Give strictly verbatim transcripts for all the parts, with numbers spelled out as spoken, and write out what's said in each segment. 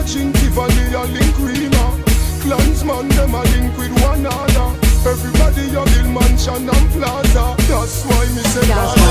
drink Tivoli and link Rina. Clansman them a link with one another. Everybody a build mansion and plaza. That's why me say Gaza.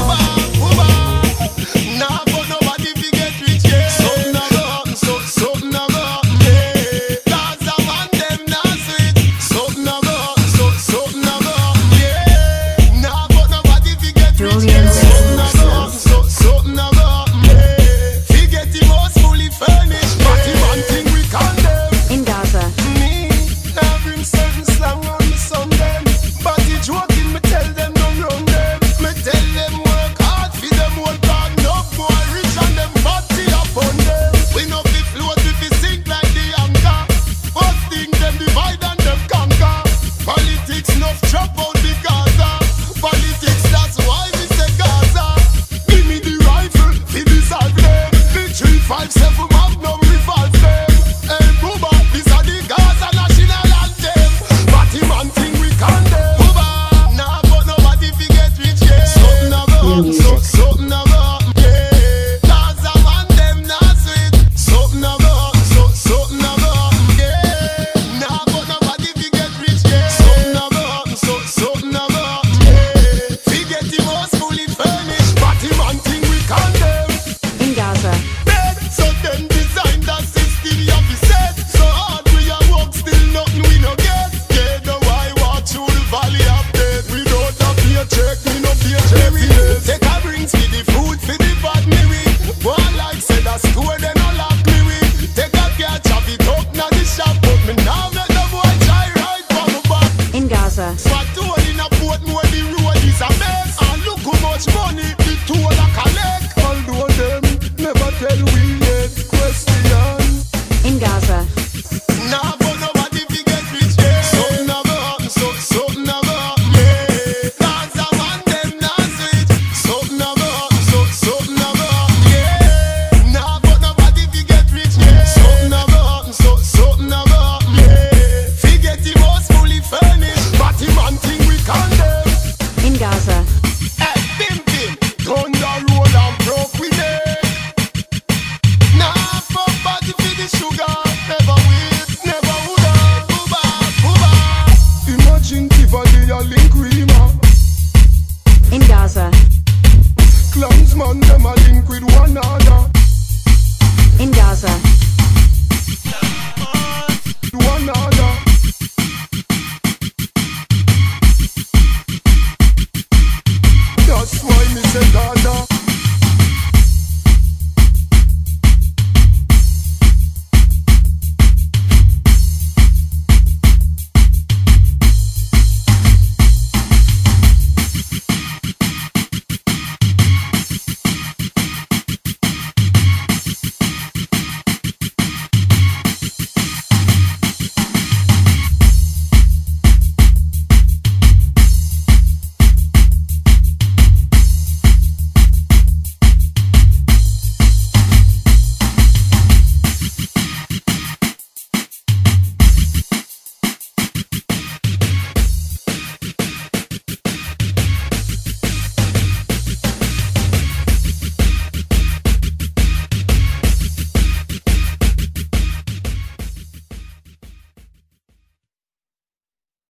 Nah, but nobody fi get rich, yeah. Something a go happen, so something a go happen, yeah. Gaza man them nah sweet. Something a go happen, so something a go happen, yeah. Nah, but nobody fi get rich, yeah. Something a go happen, so something a go happen, yeah. Fi get the most fully furnished, but the man thing we condemn. In Gaza. Me, nah bring certain slang on me some them. But the joking me tell them don't run them. Me tell them work hard fi them whole God. No boy rich and them body upon them. We no fi float, we fi sink like the anchor. First thing them divide and them conquer. Politics enough drop out the Gaza. Politics that's why we say Gaza. Give me the rifle fi dissolve them. The three five seven Magnum revolve them. Hey Booba, this a the Gaza national anthem. But the man thing we condemn. Booba, nah but nobody fi get rich, yeah. Something a go happen, so something a go happen, yeah. Gaza man them nah sweet. Something a go happen, so something a go happen, yeah. Nah but nobody fi get rich, yeah. Something a go happen, so something a go happen, yeah. Fi get the most fully furnished, but the man thing we condemn. In Gaza. Dead, so them design that system you have to set. So hard we a work, still nothing we no get. Yeah, the why walk through the valley of death. We don't have to check, we no pay check. Take a rings for the food, for the bad me with. One like said a store, they no lock me with. Take a car, chop it up, now the shop. But me now let the boy try right from the back. In Gaza. Swat toll in a boat, more the road is a mess. And look how much money the toll a collect. Although them never tell we